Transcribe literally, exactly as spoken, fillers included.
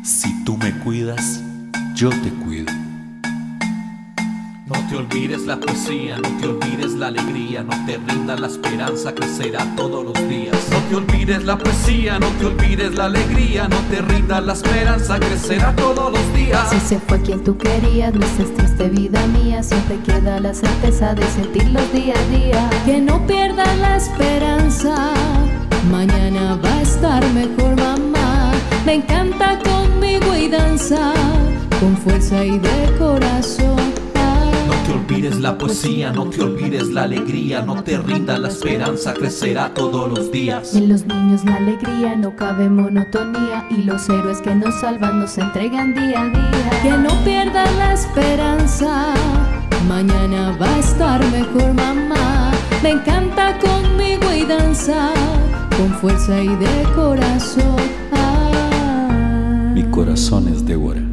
Si tú me cuidas, yo te cuido. No te olvides la poesía, no te olvides la alegría, no te rinda la esperanza, crecerá todos los días. No te olvides la poesía, no te olvides la alegría, no te rinda la esperanza, crecerá todos los días. Si se fue quien tú querías, no estés triste vida mía, siempre queda la certeza de sentirlos día a día. Que no pierdas la esperanza, mañana va a estar mejor mamá. Me encanta conmigo y danza, con fuerza y de corazón. No te olvides la poesía, no te olvides la alegría, no te rinda la esperanza, crecerá todos los días. En los niños la alegría, no cabe monotonía, y los héroes que nos salvan nos entregan día a día. Que no pierdas la esperanza, mañana va a estar mejor mamá. Me encanta conmigo y danza, con fuerza y de corazón. Mi corazón es de oro.